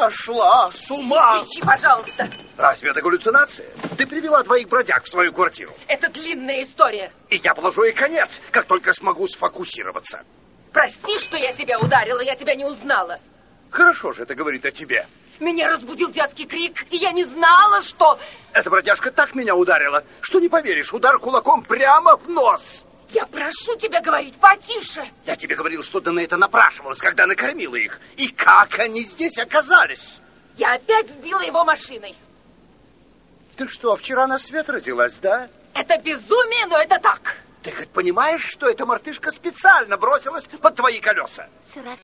сошла с ума. Не кричи, пожалуйста. Разве это галлюцинация? Ты привела двоих бродяг в свою квартиру. Это длинная история. И я положу ей конец, как только смогу сфокусироваться. Прости, что я тебя ударила, я тебя не узнала. Хорошо же это говорит о тебе. Меня разбудил детский крик, и я не знала, что... Эта бродяжка так меня ударила, что не поверишь, удар кулаком прямо в нос. Я прошу тебя говорить потише. Я тебе говорил, что ты на это напрашивалась, когда накормила их. И как они здесь оказались? Я опять сбила его машиной. Ты что, вчера на свет родилась, да? Это безумие, но это так. Ты хоть понимаешь, что эта мартышка специально бросилась под твои колеса?